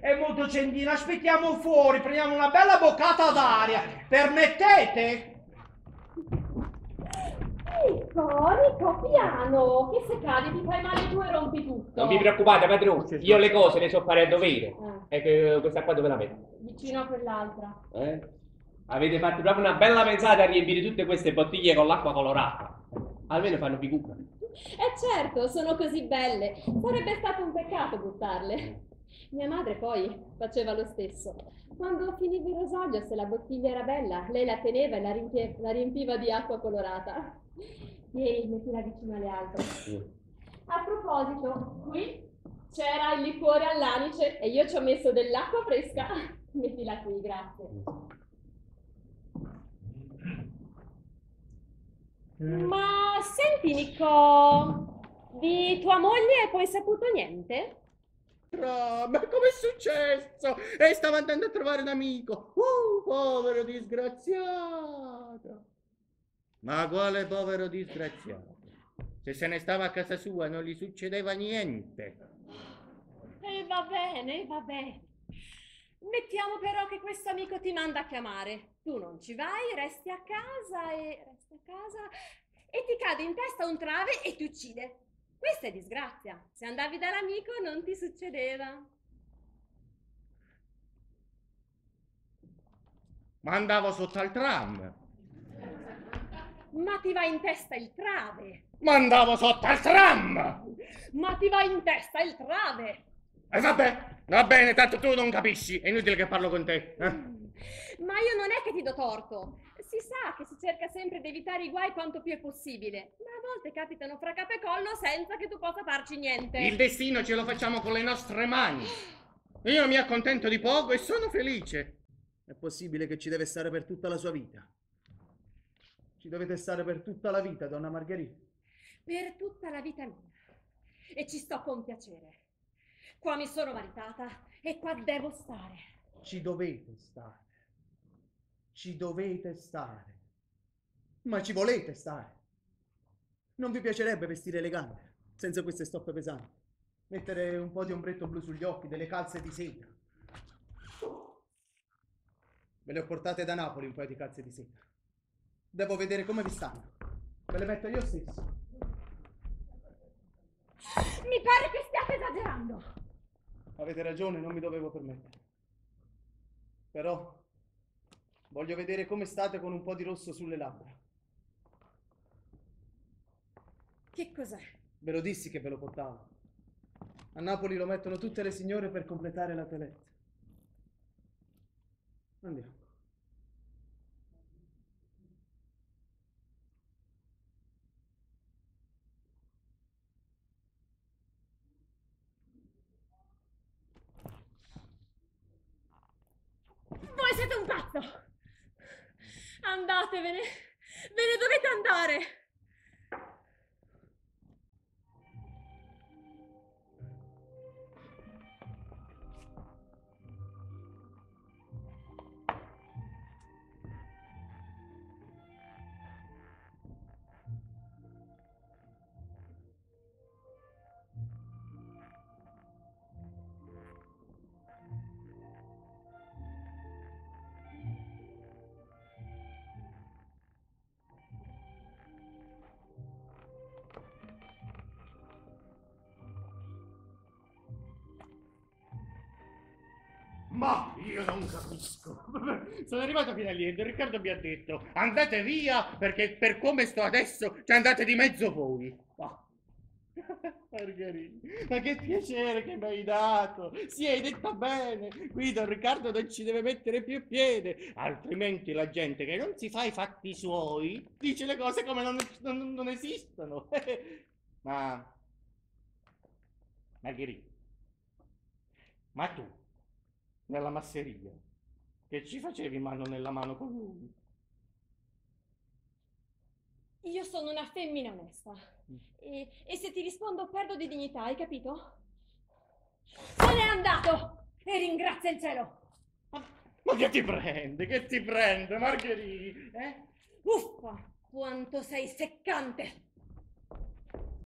è molto accendino, aspettiamo fuori, prendiamo una bella boccata d'aria. Permettete? Nico, piano, che se cadi ti fai male tu e rompi tutto. Non vi preoccupate, padrone, io le cose le so fare a dovere. E che questa qua dove la vedo? Vicino a quell'altra. Avete fatto proprio una bella pensata a riempire tutte queste bottiglie con l'acqua colorata. Almeno fanno figura. Certo, sono così belle. Sarebbe stato un peccato buttarle. Mia madre poi faceva lo stesso. Quando finiva il rosario, se la bottiglia era bella, lei la teneva e la riempiva di acqua colorata. Vieni, mettila vicino alle altre. A proposito, qui c'era il liquore all'anice e io ci ho messo dell'acqua fresca. Mettila qui, grazie. Ma senti, Nico, di tua moglie hai poi saputo niente? Ma com'è successo? Stavo andando a trovare un amico. Povero disgraziato. Ma quale povero disgraziato? Se se ne stava a casa sua non gli succedeva niente. E va bene, va bene. Mettiamo però che questo amico ti manda a chiamare. Tu non ci vai, resti a casa e ti cade in testa un trave e ti uccide. Questa è disgrazia. Se andavi dall'amico non ti succedeva. Ma andavo sotto al tram. Ma ti va in testa il trave. Ma andavo sotto al tram. Ma ti va in testa il trave. E vabbè, va bene, tanto tu non capisci. È inutile che parlo con te. Ma io non è che ti do torto. Si sa che si cerca sempre di evitare i guai quanto più è possibile, ma a volte capitano fra capo e collo senza che tu possa farci niente. Il destino ce lo facciamo con le nostre mani. Io mi accontento di poco e sono felice. È possibile che ci deve stare per tutta la sua vita? Ci dovete stare per tutta la vita, donna Margherita? Per tutta la vita mia. E ci sto con piacere. Qua mi sono maritata e qua devo stare. Ci dovete stare. Ci dovete stare. Ma ci volete stare. Non vi piacerebbe vestire elegante, senza queste stoppe pesanti? Mettere un po' di ombretto blu sugli occhi, delle calze di seta. Ve le ho portate da Napoli un paio di calze di seta. Devo vedere come vi stanno. Ve le metto io stesso. Mi pare che stiate esagerando. Avete ragione, non mi dovevo permettere. Però voglio vedere come state con un po' di rosso sulle labbra. Che cos'è? Ve lo dissi che ve lo portavo. A Napoli lo mettono tutte le signore per completare la toilette. Andiamo. Voi siete un pazzo! Andatevene! Ve ne dovete andare! Ma io non capisco. Sono arrivato fino a lì e Riccardo mi ha detto andate via perché per come sto adesso ci andate di mezzo voi. Margherita, ma che piacere che mi hai dato. Sì, hai detto bene. Qui Don Riccardo non ci deve mettere più piede, altrimenti la gente che non si fa i fatti suoi dice le cose come non esistono. Ma Margherita, ma tu nella masseria che ci facevi mano nella mano con lui? Io sono una femmina onesta e se ti rispondo perdo di dignità, hai capito? Se n'è andato e ringrazia il cielo. Ma che ti prende? Che ti prende, Margherita? Uffa, quanto sei seccante!